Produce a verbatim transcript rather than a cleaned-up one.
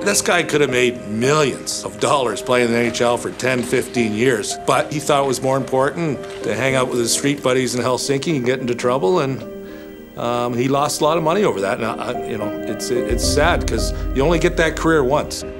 This guy could have made millions of dollars playing in the N H L for ten, fifteen years, but he thought it was more important to hang out with his street buddies in Helsinki and get into trouble, and um, he lost a lot of money over that. And, uh, you know, it's, it's sad because you only get that career once.